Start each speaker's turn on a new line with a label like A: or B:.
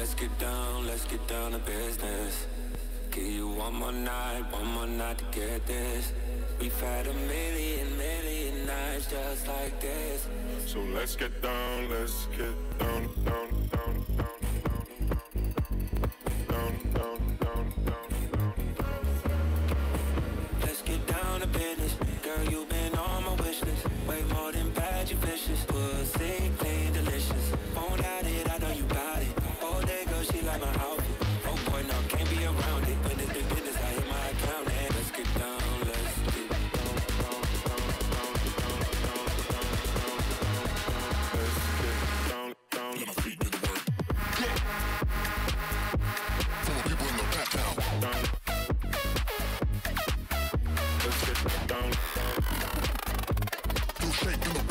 A: let's get down to business. Give you one more night to get this. We've had a million nights just like this.
B: So let's get down, down, down, down, down, down, down, down, down.
A: Let's get down to business. Girl, you've been on my wish list. Way more than bad, you vicious. Pussy clean, delicious. Won't doubt it, I know you got it. All day, girl, she like my outfit. Oh boy, no, can't be around it. When it's big business, I hit my account. And let's get down, let's get down, down, down, down, down, down, down, down, down.
B: Let's get down, down. Let my feet do the work. Yeah. For my people in the back now. Down. Let's get down, down. Do shake in the